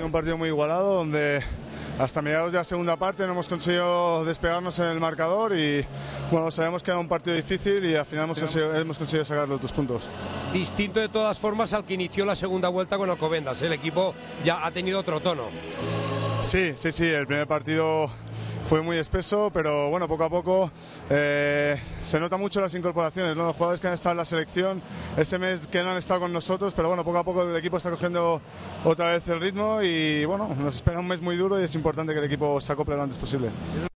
un partido muy igualado donde hasta mediados de la segunda parte no hemos conseguido despegarnos en el marcador y bueno, sabemos que era un partido difícil y al final hemos conseguido sacar los 2 puntos. Distinto de todas formas al que inició la segunda vuelta con Alcobendas, el equipo ya ha tenido otro tono. Sí, el primer partido fue muy espeso, pero bueno, poco a poco se nota mucho las incorporaciones, ¿no? Los jugadores que han estado en la selección este mes que no han estado con nosotros, pero bueno, poco a poco el equipo está cogiendo otra vez el ritmo y bueno, nos espera un mes muy duro y es importante que el equipo se acople lo antes posible.